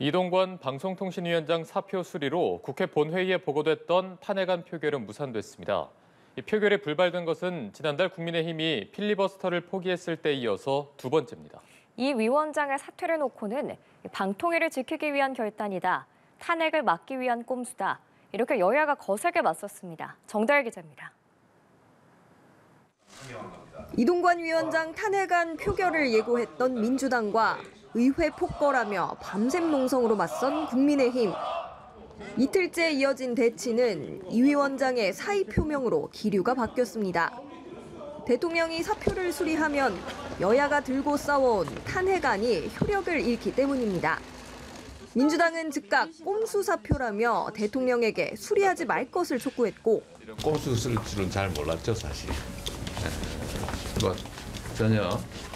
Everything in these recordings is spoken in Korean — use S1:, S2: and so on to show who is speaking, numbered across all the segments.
S1: 이동관 방송통신위원장 사표 수리로 국회 본회의에 보고됐던 탄핵안 표결은 무산됐습니다. 이 표결에 불발된 것은 지난달 국민의힘이 필리버스터를 포기했을 때 이어서 두 번째입니다.
S2: 이 위원장의 사퇴를 놓고는 방통위를 지키기 위한 결단이다, 탄핵을 막기 위한 꼼수다, 이렇게 여야가 거세게 맞섰습니다. 정다일 기자입니다.
S3: 이동관 위원장 탄핵안 표결을 예고했던 민주당과 의회 폭거라며 밤샘 농성으로 맞선 국민의힘. 이틀째 이어진 대치는 이 위원장의 사의 표명으로 기류가 바뀌었습니다. 대통령이 사표를 수리하면 여야가 들고 싸워온 탄핵안이 효력을 잃기 때문입니다. 민주당은 즉각 꼼수 사표라며 대통령에게 수리하지 말 것을 촉구했고,
S4: 꼼수 쓸 줄은 잘 몰랐죠, 사실. 뭐 전혀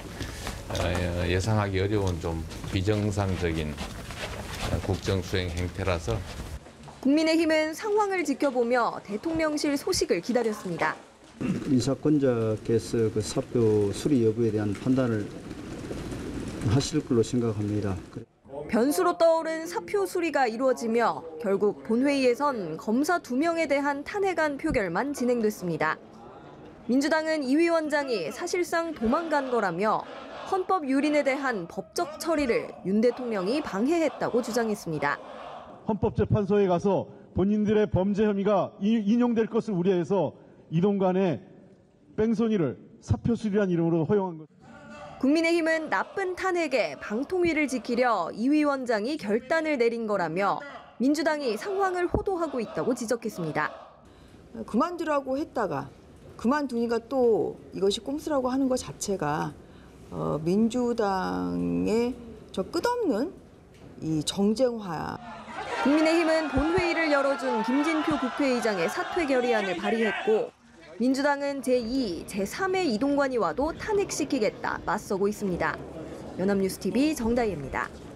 S4: 예상하기 어려운 좀 비정상적인 국정 수행 행태라서.
S3: 국민의힘은 상황을 지켜보며 대통령실 소식을 기다렸습니다.
S5: 인사권자께서 그 사표 수리 여부에 대한 판단을 하실 걸로 생각합니다.
S3: 변수로 떠오른 사표 수리가 이루어지며 결국 본회의에선 검사 2명에 대한 탄핵안 표결만 진행됐습니다. 민주당은 이 위원장이 사실상 도망간 거라며 헌법 유린에 대한 법적 처리를 윤 대통령이 방해했다고 주장했습니다.
S6: 헌법재판소에 가서 본인들의 범죄 혐의가 인용될 것을 우려해서 이동관의 뺑소니를 사표 수리란 이름으로 허용한 것.
S3: 국민의힘은 나쁜 탄핵에 방통위를 지키려 이 위원장이 결단을 내린 거라며 민주당이 상황을 호도하고 있다고 지적했습니다.
S7: 그만두라고 했다가 그만두니까 또 이것이 꼼수라고 하는 것 자체가 민주당의 저 끝없는 이 정쟁화.
S3: 국민의힘은 본회의를 열어준 김진표 국회의장의 사퇴 결의안을 발의했고, 민주당은 제2, 제3의 이동관이 와도 탄핵시키겠다 맞서고 있습니다. 연합뉴스TV 정다희입니다.